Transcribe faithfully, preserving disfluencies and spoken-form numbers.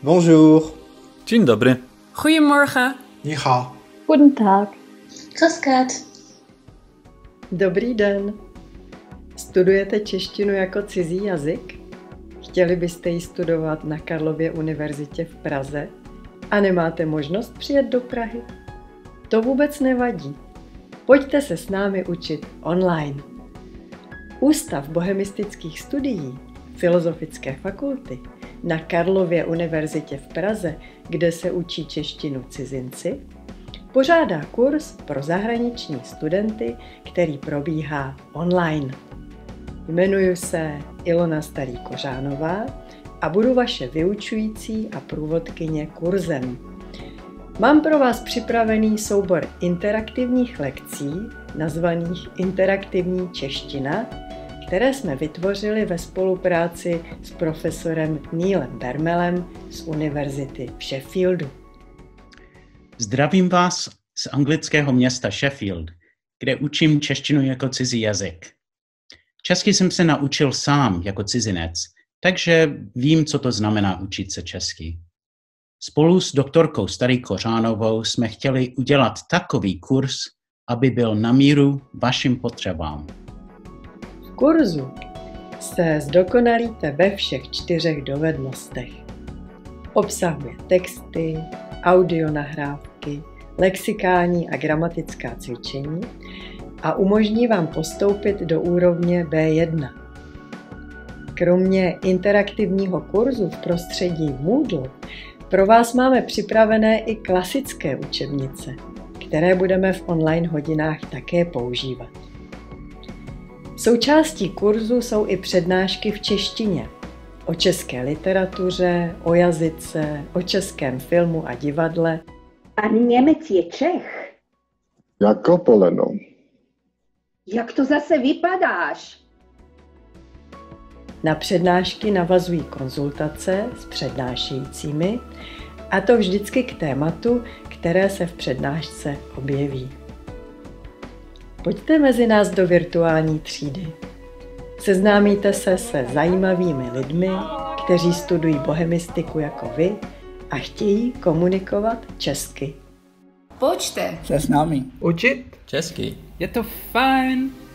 Bonjour. Dzień dobry. Goedemorgen. Ni hao. Guten Tag. Grüß Gott. Dobrý den. Studujete češtinu jako cizí jazyk? Chtěli byste ji studovat na Karlově univerzitě v Praze a nemáte možnost přijet do Prahy? To vůbec nevadí. Pojďte se s námi učit online. Ústav bohemistických studií Filozofické fakulty na Karlově univerzitě v Praze, kde se učí češtinu cizinci, pořádá kurz pro zahraniční studenty, který probíhá online. Jmenuji se Ilona Starý-Kořánová a budu vaše vyučující a průvodkyně kurzem. Mám pro vás připravený soubor interaktivních lekcí nazvaných Interaktivní čeština, které jsme vytvořili ve spolupráci s profesorem Neilem Bermelem z univerzity v Sheffieldu. Zdravím vás z anglického města Sheffield, kde učím češtinu jako cizí jazyk. Česky jsem se naučil sám jako cizinec, takže vím, co to znamená učit se česky. Spolu s doktorkou Starý-Kořánovou jsme chtěli udělat takový kurz, aby byl na míru vašim potřebám. V kurzu se zdokonalíte ve všech čtyřech dovednostech. Obsahuje texty, audionahrávky, lexikální a gramatická cvičení a umožní vám postoupit do úrovně bé jedna. Kromě interaktivního kurzu v prostředí Moodle pro vás máme připravené i klasické učebnice, které budeme v online hodinách také používat. Součástí kurzu jsou i přednášky v češtině, o české literatuře, o jazyce, o českém filmu a divadle. A Němec je Čech. Jako poleno. Jak to zase vypadáš? Na přednášky navazují konzultace s přednášejícími, a to vždycky k tématu, které se v přednášce objeví. Pojďte mezi nás do virtuální třídy. Seznámíte se se zajímavými lidmi, kteří studují bohemistiku jako vy a chtějí komunikovat česky. Pojďte Se s námi. Učit česky. Je to fajn.